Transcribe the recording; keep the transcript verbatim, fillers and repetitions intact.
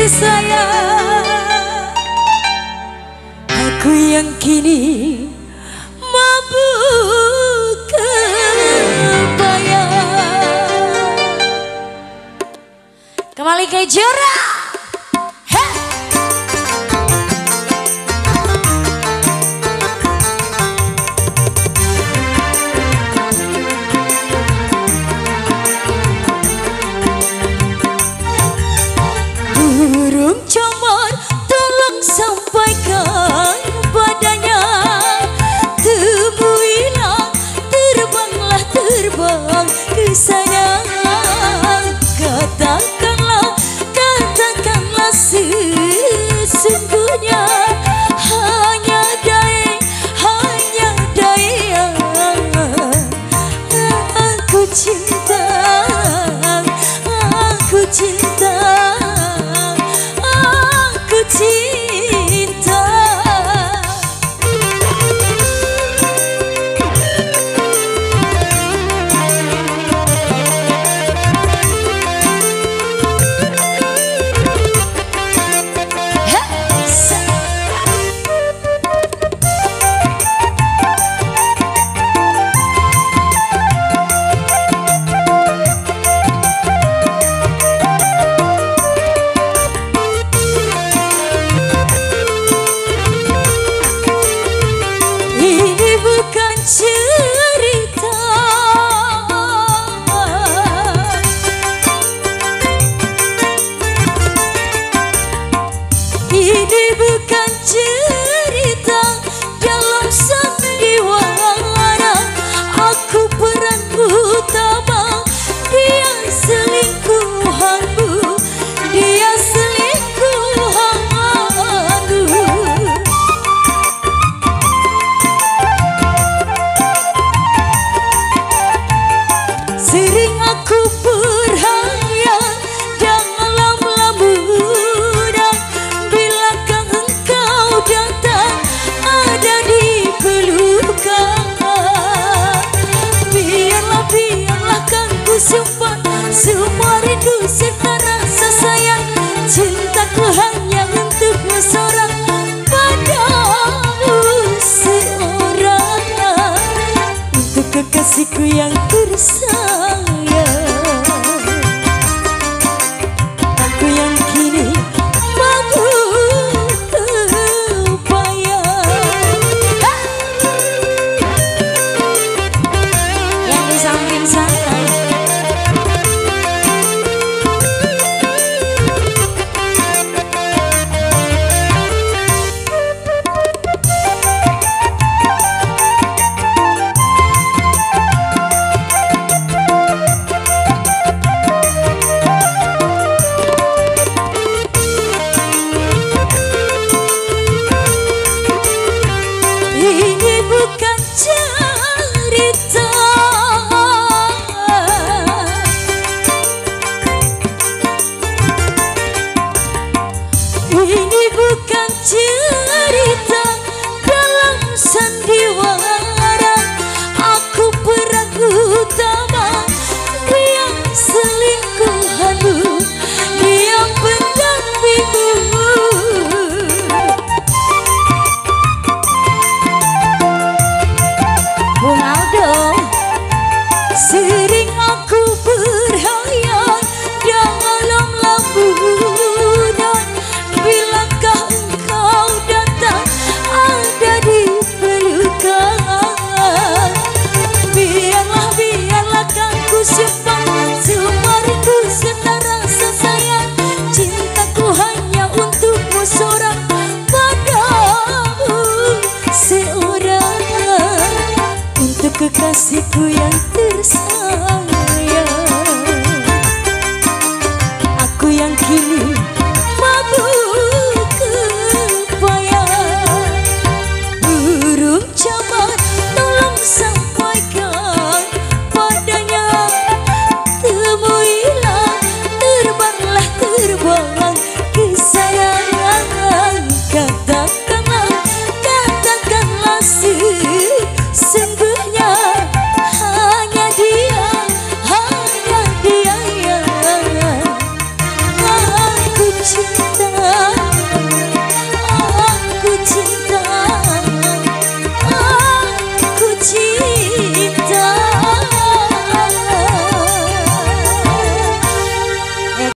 sayang, aku yang kini mabuk kebayang. Kembali ke Jura. Burung camar tolong sampaikan padanya, temuilah, terbanglah terbang ke sana. Katakanlah, katakanlah sesungguhnya hanya daya, hanya daya aku cinta, aku cinta, aku cinta. Cerita ini bukan cerita dalam sandiwara, aku peran utama, dia selingkuhanmu, dia selingkuhanmu. Sering aku berhayal dalam lamunan, bilakah engkau datang ada di pelukan. Biarlah, biarlah kan ku simpan semua rindu serta rasa sayang, cintaku hanya untukmu seorang, padamu seorang, untuk kekasihku yang tersayang. Aku yang kini mabuk kebayang. Yang di samping sana ini bukan cerita, ini bukan cerita dalam sandiwara, aku peran utama, dia selingkuhanmu, dia pendampingmu. Bung Aldo, sering aku berhayal dalam lamunan, bilakah engkau datang ada di pelukan. Biarlah, biarlah kan ku simpan semua rindu serta rasa sayang, cintaku hanya untukmu seorang, padamu seorang, untuk kekasihku yang tersayang. Aku yang kini mabuk kebayang. Burung camar tolong sampaikan padanya, temuilah, terbanglah terbang ke sayang. Kata